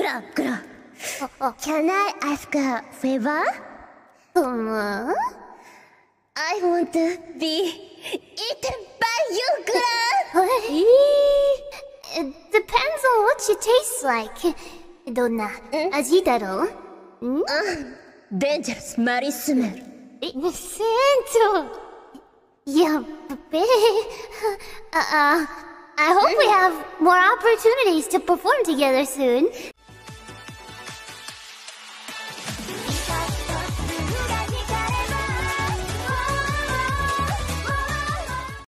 Can I ask a favor? I want to be eaten by you, Gra! It depends on what she tastes like. どんな味だろう? Dangerous smelly smell. Santo! Yeah, babe. I hope we have more opportunities to perform together soon.